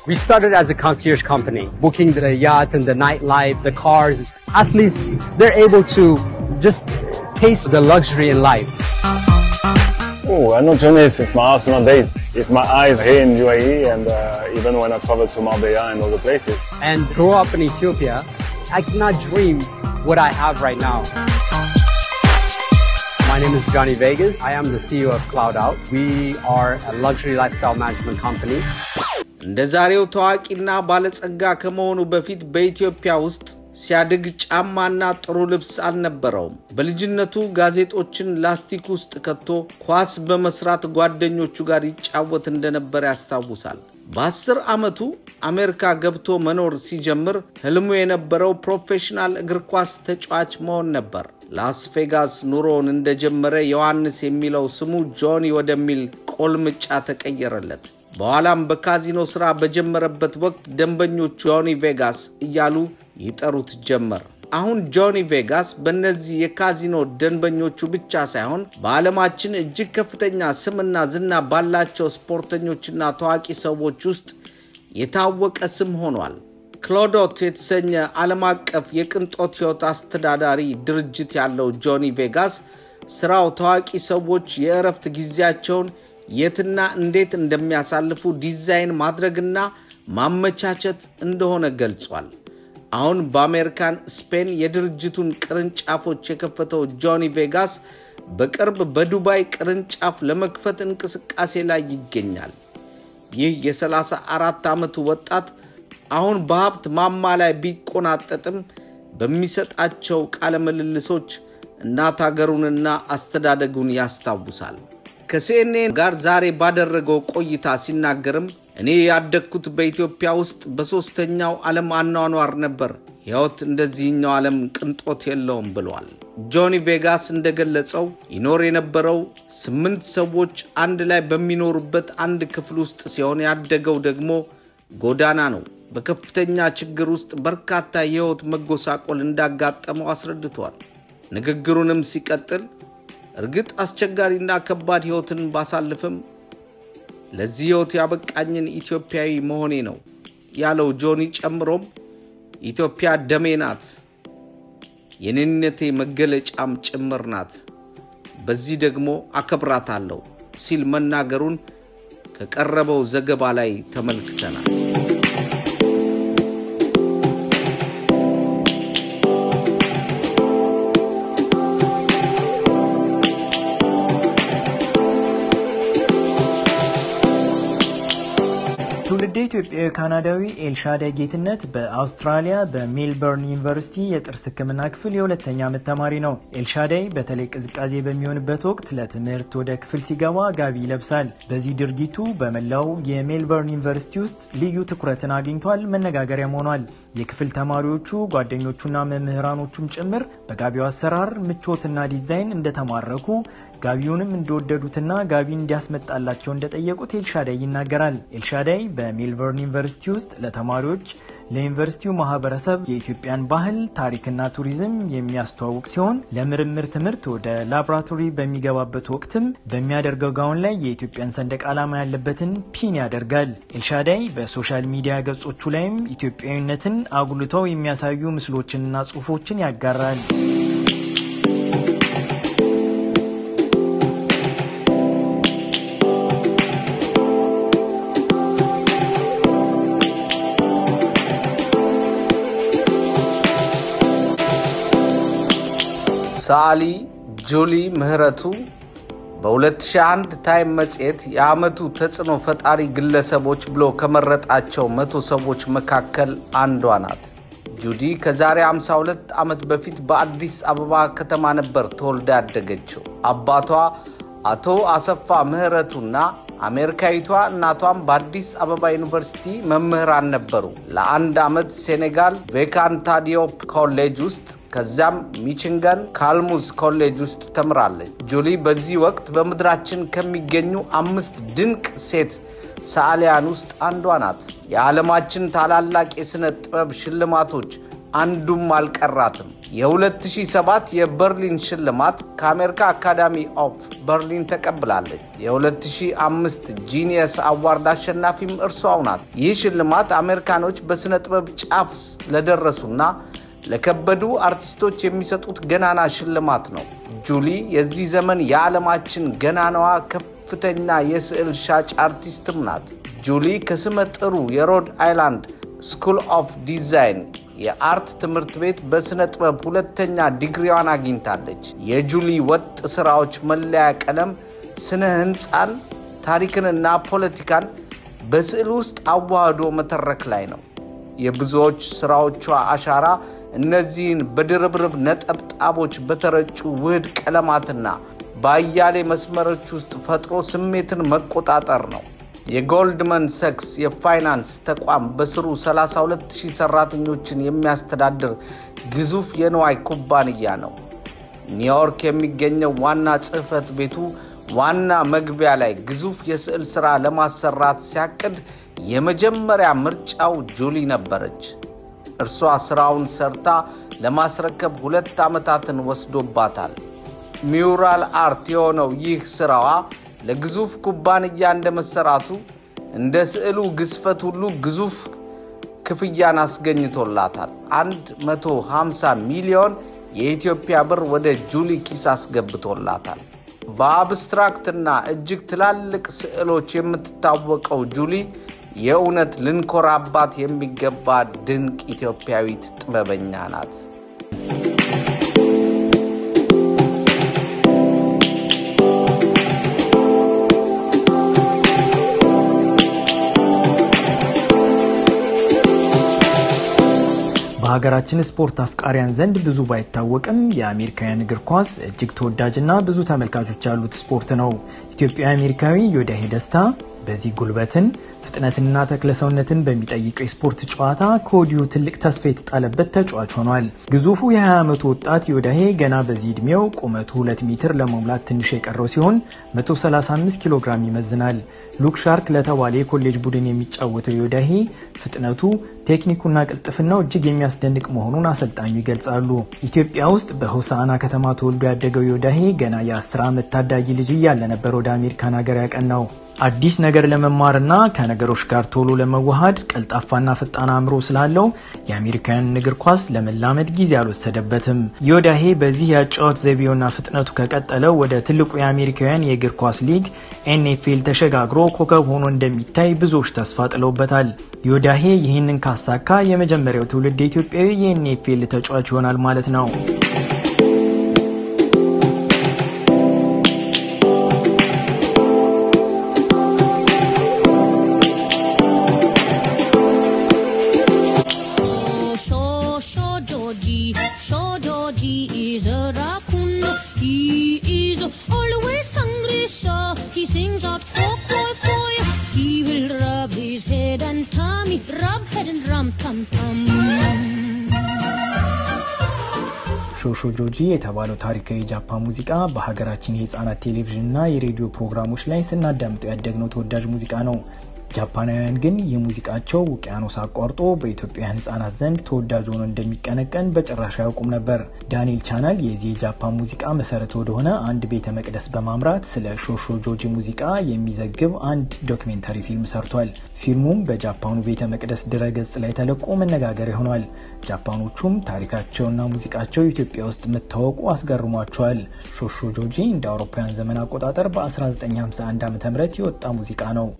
We started as a concierge company, booking the yacht and the nightlife, the cars. Athletes, they're able to just taste the luxury in life. Oh, I'm not journalist. It's my Arsenal days. It's my eyes here in UAE and even when I travel to Marbella and other places. And grow up in Ethiopia, I cannot dream what I have right now. My name is Johnny Vegas. I am the CEO of CloudOut. We are a luxury lifestyle management company. እንደዛሬው ታዋቂና ባለጸጋ ከመሆኑ በፊት በኢትዮጵያ ውስጥ ሲያድግ ጫማና ጥሩ ልብስ አልነበረውም። በልጅነቱ ጋዜጦችን ላስቲክ ውስጥ ከቶ ኳስ በመስራት ጓደኞቹ ጋር ይጫወት እንደነበር ያስታውሳል። በ10 ዓመቱ አሜሪካ ገብቶ መኖር ሲጀምር ህልሙ የነበረው ፕሮፌሽናል እግር ኳስ ተጫዋች መሆን ነበር። ላስ ቬጋስ ኑሮን እንደጀመረ ዮሐንስ የሚለው ስሙ ጆኒ ወደሚል ቆልምጫ ተቀየረለት። በኋላም በካዚኖ ስራ በጀመረበት ወቅት ደንበኞቹ ጆኒ ቬጋስ እያሉ ይጠሩት ጀመር። አሁን ጆኒ ቬጋስ በእነዚህ የካዚኖ ደንበኞቹ ብቻ ሳይሆን በዓለማችን እጅግ ከፍተኛ ስምና ዝና ባላቸው ስፖርተኞችና ታዋቂ ሰዎች ውስጥ የታወቀ ስም ሆኗል። ክሎዶት የተሰኘ ዓለም አቀፍ የቅንጦት ህይወት አስተዳዳሪ ድርጅት ያለው ጆኒ ቬጋስ ስራው ታዋቂ ሰዎች የእረፍት ጊዜያቸውን የትና እንዴት እንደሚያሳልፉ ዲዛይን ማድረግና ማመቻቸት እንደሆነ ገልጿል። አሁን በአሜሪካን ስፔን የድርጅቱን ቅርንጫፎች የከፈተው ጆኒ ቬጋስ በቅርብ በዱባይ ቅርንጫፍ ለመክፈት እንቅስቃሴ ላይ ይገኛል። ይህ የ34 ዓመቱ ወጣት አሁን በሀብት ማማ ላይ ቢቆናጠጥም በሚሰጣቸው ቃለ ምልልሶች እናት ሀገሩንና አስተዳደጉን ያስታውሳል። ከሲኤንኤን ጋር ዛሬ ባደረገው ቆይታ ሲናገርም እኔ ያደግኩት በኢትዮጵያ ውስጥ በሶስተኛው ዓለም አኗኗር ነበር። ህይወት እንደዚህኛው ዓለም ቅንጦት የለውም ብሏል። ጆኒ ቬጋስ እንደገለጸው ይኖር የነበረው 8 ሰዎች አንድ ላይ በሚኖሩበት አንድ ክፍል ውስጥ ሲሆን ያደገው ደግሞ ጎዳና ነው። በከፍተኛ ችግር ውስጥ በርካታ የህይወት መጎሳቆል እንዳጋጠመው አስረድቷል። ንግግሩንም ሲቀጥል እርግጥ አስቸጋሪና ከባድ ህይወትን ባሳልፍም ለዚህ ህይወት ያበቃኝን ኢትዮጵያዊ መሆኔ ነው ያለው ጆኒ ጨምሮም ኢትዮጵያ ደሜ ናት፣ የኔነቴ መገለጫም ጭምር ናት፣ በዚህ ደግሞ አከብራታለሁ ሲል መናገሩን ከቀረበው ዘገባ ላይ ተመልክተናል። ትውልደ ኢትዮጵያዊ ካናዳዊ ኤልሻዳይ ጌትነት በአውስትራሊያ በሜልበርን ዩኒቨርሲቲ የጥርስ ህክምና ክፍል የሁለተኛ ዓመት ተማሪ ነው። ኤልሻዳይ በተለይ ቅዝቃዜ በሚሆንበት ወቅት ለትምህርት ወደ ክፍል ሲገባ ጋቢ ይለብሳል። በዚህ ድርጊቱ በመላው የሜልበርን ዩኒቨርሲቲ ውስጥ ልዩ ትኩረትን አግኝቷል፣ መነጋገሪያም ሆኗል። የክፍል ተማሪዎቹ ጓደኞቹና መምህራኖቹም ጭምር በጋቢው አሰራር ምቾትና ዲዛይን እንደተማረኩ ጋቢውንም እንደወደዱትና ጋቢ እንዲያስመጣላቸው እንደጠየቁት ኤልሻዳይ ይናገራል። ኤልሻዳይ በሜልበርን ዩኒቨርሲቲ ውስጥ ለተማሪዎች ለዩኒቨርሲቲው ማህበረሰብ የኢትዮጵያን ባህል ታሪክና ቱሪዝም የሚያስተዋውቅ ሲሆን ለምርምር ትምህርት ወደ ላቦራቶሪ በሚገባበት ወቅትም በሚያደርገው ጋውን ላይ የኢትዮጵያን ሰንደቅ ዓላማ ያለበትን ፒን ያደርጋል። ኤልሻዳይ በሶሻል ሚዲያ ገጾቹ ላይም ኢትዮጵያዊነትን አጉልተው የሚያሳዩ ምስሎችንና ጽሁፎችን ያጋራል። ሳሊ ጁሊ ምህረቱ በ2001 ታይም መጽሔት የዓመቱ ተጽዕኖ ፈጣሪ ግለሰቦች ብሎ ከመረጣቸው 100 ሰዎች መካከል አንዷ ናት። ጁዲ ከዛሬ 52 ዓመት በፊት በአዲስ አበባ ከተማ ነበር ተወልዳ ያደገችው። አባቷ አቶ አሰፋ ምህረቱና አሜሪካዊቷ እናቷም በአዲስ አበባ ዩኒቨርሲቲ መምህራን ነበሩ። ለአንድ ዓመት ሴኔጋል ቬካንታዲዮፕ ኮሌጅ ውስጥ ከዛም ሚቺጋን ካልሙዝ ኮሌጅ ውስጥ ተምራለች። ጁሊ በዚህ ወቅት በመድራችን ከሚገኙ 5 ድንቅ ሴት ሰዓሊያን ውስጥ አንዷ ናት። የዓለማችን ታላላቅ የሥነ ጥበብ ሽልማቶች አንዱም አልቀራትም። የ2007 የበርሊን ሽልማት ከአሜሪካ አካዳሚ ኦፍ በርሊን ተቀብላለች። የ2005 ጂኒየስ አዋርድ አሸናፊም እርሷው ናት። ይህ ሽልማት አሜሪካኖች በስነ ጥበብ ጫፍ ለደረሱና ለከበዱ አርቲስቶች የሚሰጡት ገናና ሽልማት ነው። ጁሊ የዚህ ዘመን የዓለማችን ገናናዋ ከፍተኛ የስዕል ሻጭ አርቲስትም ናት። ጁሊ ከስመ ጥሩ የሮድ አይላንድ ስኩል ኦፍ ዲዛይን የአርት ትምህርት ቤት በስነ ጥበብ ሁለተኛ ዲግሪዋን አግኝታለች። የጁሊ ወጥ ስራዎች መለያ ቀለም ስነ ህንጻን፣ ታሪክንና ፖለቲካን በስዕል ውስጥ አዋህዶ መተረክ ላይ ነው። የብዙዎች ስራዎቿ አሻራ እነዚህን በድርብርብ ነጠብጣቦች በተረጩ ውህድ ቀለማትና በአያሌ መስመሮች ውስጥ ፈጥሮ ስሜትን መቆጣጠር ነው። የጎልድመን ሳክስ የፋይናንስ ተቋም በስሩ 32000 ሰራተኞችን የሚያስተዳድር ግዙፍ የንዋይ ኩባንያ ነው። ኒውዮርክ የሚገኘው ዋና ጽህፈት ቤቱ ዋና መግቢያ ላይ ግዙፍ የስዕል ስራ ለማሰራት ሲያቅድ የመጀመሪያ ምርጫው ጁሊ ነበረች። እርሷ ስራውን ሰርታ ለማስረከብ 2 ዓመታትን ወስዶባታል። ሚውራል አርት የሆነው ይህ ስራዋ ለግዙፍ ኩባንያ እንደመሰራቱ እንደ ስዕሉ ግዝፈት ሁሉ ግዙፍ ክፍያን አስገኝቶላታል። 150 ሚሊዮን የኢትዮጵያ ብር ወደ ጁሊ ኪስ አስገብቶላታል። በአብስትራክትና እጅግ ትላልቅ ስዕሎች የምትታወቀው ጁሊ የእውነት ልንኮራባት የሚገባ ድንቅ ኢትዮጵያዊት ጥበበኛ ናት። በሀገራችን ስፖርት አፍቃሪያን ዘንድ ብዙ ባይታወቅም የአሜሪካውያን እግር ኳስ እጅግ ተወዳጅና ብዙ ተመልካቾች ያሉት ስፖርት ነው። ኢትዮጵያዊ አሜሪካዊ ዮዳሄ ደስታ በዚህ ጉልበትን ፍጥነትና ተክለሰውነትን በሚጠይቀው ስፖርት ጨዋታ ከወዲሁ ትልቅ ተስፋ የተጣለበት ተጫዋች ሆኗል። ግዙፉ የ20 ዓመቱ ወጣት ዮዳሄ ገና በዚህ እድሜው ቁመቱ 2 ሜትር ለመሙላት ትንሽ የቀረው ሲሆን 135 ኪሎ ግራም ይመዝናል። ሉክ ሻርክ ለተባለ የኮሌጅ ቡድን የሚጫወተው ዮዳሄ ፍጥነቱ፣ ቴክኒኩና ቅልጥፍናው እጅግ የሚያስደንቅ መሆኑን አሰልጣኙ ይገልጻሉ። ኢትዮጵያ ውስጥ በሆሳዕና ከተማ ተወልዶ ያደገው ዮዳሄ ገና የ10 ዓመት ታዳጊ ልጅ እያለ ነበር ወደ አሜሪካን ሀገር ያቀናው። አዲስ ነገር ለመማርና ከነገሮች ጋር ቶሎ ለመዋሃድ ቀልጣፋና ፈጣን አእምሮ ስላለው የአሜሪካን እግር ኳስ ለመላመድ ጊዜ አልወሰደበትም። ዮዳሄ በዚህ ያጫወት ዘይቤውና ፍጥነቱ ከቀጠለው ወደ ትልቁ የአሜሪካውያን የእግር ኳስ ሊግ NFL ተሸጋግሮ ኮከብ ሆኖ እንደሚታይ ብዙዎች ተስፋ ጥለውበታል። ዮዳሄ ይህንን ካሳካ የመጀመሪያው ትውልድ ኢትዮጵያዊ የNFL ተጫዋች ይሆናል ማለት ነው። ሾሾ ጆጂ የተባለው ታሪካዊ ጃፓን ሙዚቃ በሀገራችን የህፃናት ቴሌቪዥንና የሬዲዮ ፕሮግራሞች ላይ ስናዳምጠው ያደግነው ተወዳጅ ሙዚቃ ነው። ጃፓናውያን ግን የሙዚቃቸው ውቅያኖስ አቋርጦ በኢትዮጵያውያን ህፃናት ዘንድ ተወዳጅ ሆኖ እንደሚቀነቀን በጭራሽ አያውቁም ነበር። ዳንኤል ቻናል የዚህ ጃፓን ሙዚቃ መሰረት ወደሆነ አንድ ቤተ መቅደስ በማምራት ስለ ሾሾ ጆጂ ሙዚቃ የሚዘግብ አንድ ዶክመንታሪ ፊልም ሰርቷል። ፊልሙም በጃፓኑ ቤተ መቅደስ ድረገጽ ላይ ተለቆ መነጋገሪያ ሆኗል። ጃፓኖቹም ታሪካቸውና ሙዚቃቸው ኢትዮጵያ ውስጥ መታወቁ አስገርሟቸዋል። ሾሾ ጆጂ እንደ አውሮፓውያን ዘመን አቆጣጠር በ1951 ዓ.ም የወጣ ሙዚቃ ነው።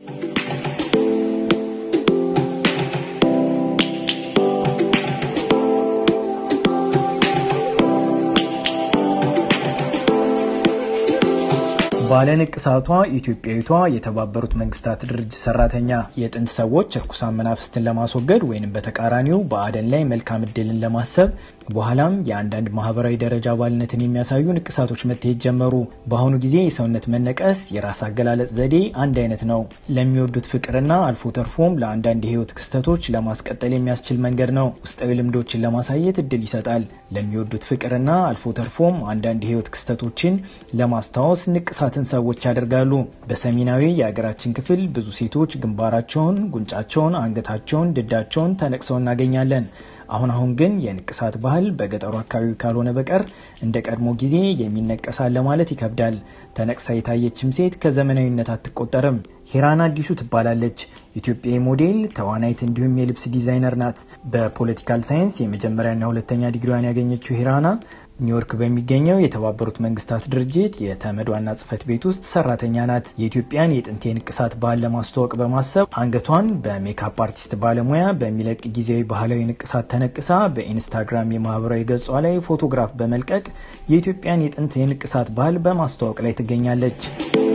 ባለንቅሳቷ ኢትዮጵያዊቷ የተባበሩት መንግስታት ድርጅት ሰራተኛ የጥንት ሰዎች እርኩሳን መናፍስትን ለማስወገድ ወይንም በተቃራኒው በአደን ላይ መልካም እድልን ለማሰብ በኋላም የአንዳንድ ማህበራዊ ደረጃ ባልነትን የሚያሳዩ ንቅሳቶች መታየት ጀመሩ። በአሁኑ ጊዜ የሰውነት መነቀስ የራስ አገላለጽ ዘዴ አንድ አይነት ነው። ለሚወዱት ፍቅርና አልፎ ተርፎም ለአንዳንድ የህይወት ክስተቶች ለማስቀጠል የሚያስችል መንገድ ነው። ውስጣዊ ልምዶችን ለማሳየት እድል ይሰጣል። ለሚወዱት ፍቅርና አልፎ ተርፎም አንዳንድ የህይወት ክስተቶችን ለማስታወስ ንቅሳትን ሰዎች ያደርጋሉ። በሰሜናዊ የሀገራችን ክፍል ብዙ ሴቶች ግንባራቸውን፣ ጉንጫቸውን፣ አንገታቸውን፣ ድዳቸውን ተነቅሰው እናገኛለን። አሁን ግን የንቅሳት ባህል በገጠሩ አካባቢ ካልሆነ በቀር እንደ ቀድሞ ጊዜ የሚነቀሳል ለማለት ይከብዳል። ተነቅሳ የታየችም ሴት ከዘመናዊነት አትቆጠርም። ሂራና አዲሱ ትባላለች። ኢትዮጵያዊ ሞዴል፣ ተዋናይት እንዲሁም የልብስ ዲዛይነር ናት። በፖለቲካል ሳይንስ የመጀመሪያና ሁለተኛ ዲግሪዋን ያገኘችው ሂራና ኒውዮርክ በሚገኘው የተባበሩት መንግስታት ድርጅት የተመድ ዋና ጽህፈት ቤት ውስጥ ሰራተኛ ናት። የኢትዮጵያን የጥንት ንቅሳት ባህል ለማስተዋወቅ በማሰብ አንገቷን በሜካፕ አርቲስት ባለሙያ በሚለቅ ጊዜያዊ ባህላዊ ንቅሳት ተነቅሳ በኢንስታግራም የማህበራዊ ገጿ ላይ ፎቶግራፍ በመልቀቅ የኢትዮጵያን የጥንት ንቅሳት ባህል በማስተዋወቅ ላይ ትገኛለች።